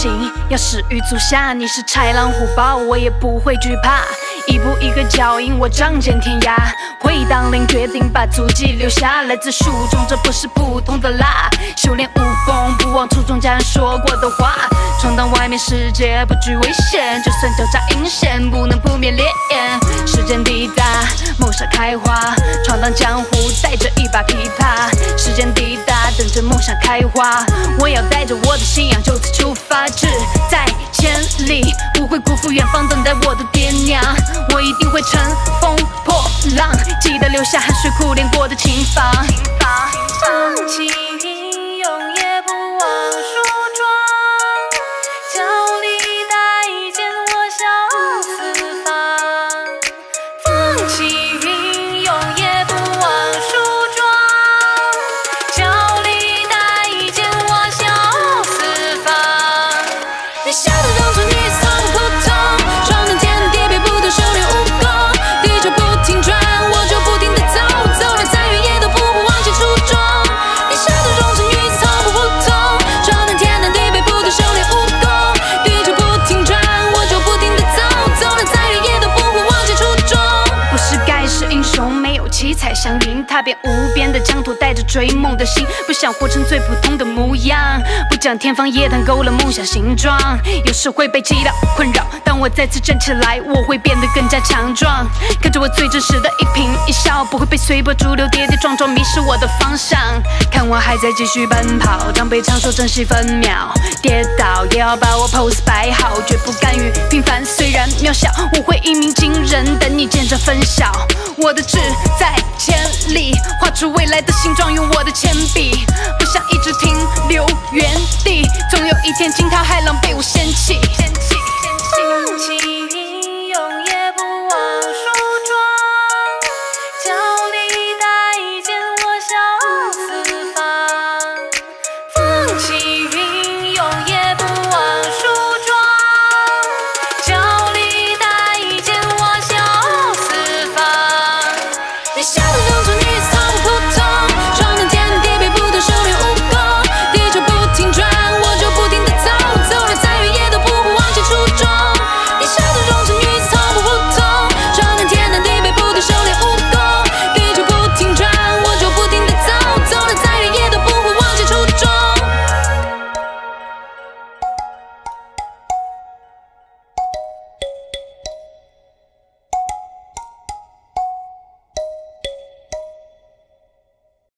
行。要是雨足下你是豺狼虎豹，我也不会惧怕。一步一个脚印，我仗剑天涯。会当凌，决定把足迹留下。来自书中，这不是普通的辣。修炼武功，不忘初衷，家人说过的话。闯荡外面世界，不惧危险。就算交叉阴险，不能扑灭烈焰。时间抵达，梦想开花。闯荡江湖，带着一把琵琶。时间抵达，等着梦想开花。我要带着我的信仰，就此出发，志在千里，不会辜负远方等待我的爹娘。我一定会乘风破浪，记得留下汗水苦练过的琴房。 放弃英勇，也不忘梳妆，脚里带剑，我笑四方。放弃英勇，也不忘梳妆，脚里带剑，我笑四方。你笑得让这女子从不普通，闯荡天南地北，不断修炼武功。地球不停转，我就不停地走，走到再远也都不会忘记初衷。你笑得让这女子从不普通，闯荡天南地北，不断修炼武功。地球不停转，我就不停地走，走到再远也都不会忘记初衷。 不是盖世英雄，没有七彩祥云，踏遍无边的疆土，带着追梦的心，不想活成最普通的模样，不讲天方夜谭，勾勒梦想形状。有时会被祈祷困扰，当我再次站起来，我会变得更加强壮。看着我最真实的一颦一笑，不会被随波逐流跌跌撞撞迷失我的方向。看我还在继续奔跑，长辈常说珍惜分秒，跌倒也要把我 pose 摆好，绝不甘于平凡。虽然渺小，我会一鸣惊人，等你见证分晓。我的志在千里，画出未来的形状，用我的铅笔，不想一直停留原地，总有一天惊涛骇浪被我掀起。